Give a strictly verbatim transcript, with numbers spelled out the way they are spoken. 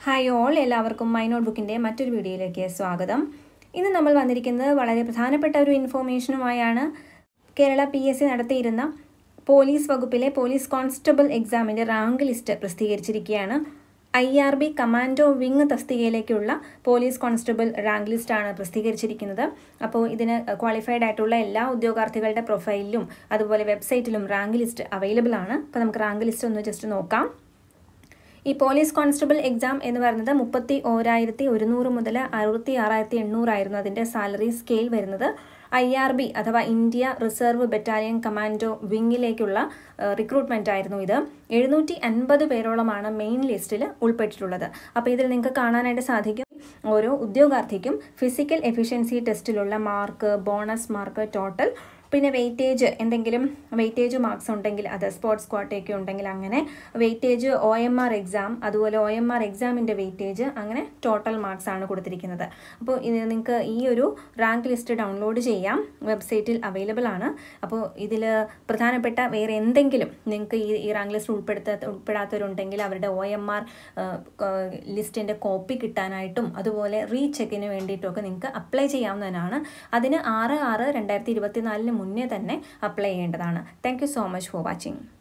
Hi all, എല്ലാവർക്കും my നോട്ട് ബുക്കിൻ്റെ മറ്റൊരു വീഡിയോയിലേക്ക് സ്വാഗതം. ഇന്ന് നമ്മൾ വന്നിരിക്കുന്നത് വളരെ പ്രധാനപ്പെട്ട ഒരു ഇൻഫോർമേഷനുമായാണ്. കേരള പി എസ് സി നടത്തിയിരുന്ന പോലീസ് വകുപ്പിലെ പോലീസ് കോൺസ്റ്റബിൾ എക്സാമിൻ്റെ റാങ്ക് ലിസ്റ്റ് പ്രസിദ്ധീകരിച്ചിരിക്കുകയാണ്. I R B commando wing തസ്തികയിലേക്കുള്ള പോലീസ് കോൺസ്റ്റബിൾ റാങ്ക് ലിസ്റ്റാണ് പ്രസിദ്ധീകരിച്ചിരിക്കുന്നത്. അപ്പോൾ ഇതിന് ക്വാളിഫൈഡ് ആയിട്ടുള്ള എല്ലാ ഉദ്യോഗാർത്ഥികളുടെ പ്രൊഫൈലിലും അതുപോലെ വെബ്സൈറ്റിലും റാങ്ക് ലിസ്റ്റ് അവൈലബിൾ ആണ്. അപ്പോൾ നമുക്ക് റാങ്ക് ലിസ്റ്റ് ഒന്ന് ജസ്റ്റ് നോക്കാം. ഈ പോലീസ് കോൺസ്റ്റബിൾ എക്സാം എന്ന് പറയുന്നത് മുപ്പത്തി ഓരായിരത്തി ഒരുന്നൂറ് മുതൽ അറുപത്തി ആറായിരത്തി എണ്ണൂറായിരുന്നു അതിൻ്റെ സാലറി സ്കെയിൽ വരുന്നത്. ഐ ആർ ബി അഥവാ ഇന്ത്യ റിസർവ് ബറ്റാലിയൻ കമാൻഡോ വിങ്ങിലേക്കുള്ള റിക്രൂട്ട്മെൻ്റ് ആയിരുന്നു ഇത്. എഴുന്നൂറ്റി അൻപത് പേരോളമാണ് മെയിൻ ലിസ്റ്റിൽ ഉൾപ്പെട്ടിട്ടുള്ളത്. അപ്പോൾ ഇതിൽ നിങ്ങൾക്ക് കാണാനായിട്ട് സാധിക്കും ഓരോ ഉദ്യോഗാർത്ഥിക്കും ഫിസിക്കൽ എഫിഷ്യൻസി ടെസ്റ്റിലുള്ള മാർക്ക്, ബോണസ് മാർക്ക്, ടോട്ടൽ, പിന്നെ വെയിറ്റേജ്, എന്തെങ്കിലും വെയിറ്റേജ് മാർക്സ് ഉണ്ടെങ്കിൽ അത് സ്പോർട്സ് ക്വാട്ടയൊക്കെ ഉണ്ടെങ്കിൽ അങ്ങനെ weightage, O M R exam, അതുപോലെ ഒ എം ആർ എക്സാമിൻ്റെ വെയിറ്റേജ്, അങ്ങനെ ടോട്ടൽ മാർക്സ് ആണ് കൊടുത്തിരിക്കുന്നത്. അപ്പോൾ ഇത് നിങ്ങൾക്ക് ഈ ഒരു റാങ്ക് ലിസ്റ്റ് ഡൗൺലോഡ് ചെയ്യാം, വെബ്സൈറ്റിൽ അവൈലബിൾ ആണ്. അപ്പോൾ ഇതിൽ പ്രധാനപ്പെട്ട വേറെ എന്തെങ്കിലും നിങ്ങൾക്ക് ഈ ഈ റാങ്ക് ലിസ്റ്റ് ഉൾപ്പെടുത്ത ഉൾപ്പെടാത്തവരുണ്ടെങ്കിൽ അവരുടെ ഒ എം ആർ ലിസ്റ്റിൻ്റെ കോപ്പി കിട്ടാനായിട്ടും അതുപോലെ റീചെക്കിന് വേണ്ടിയിട്ടുമൊക്കെ നിങ്ങൾക്ക് അപ്ലൈ ചെയ്യാവുന്നതാണ്. അതിന് ആറ് ആറ് രണ്ടായിരത്തി ഇരുപത്തി നാലിന് മുന്നേ തന്നെ അപ്ലൈ ചെയ്യേണ്ടതാണ്. Thank you so much for watching.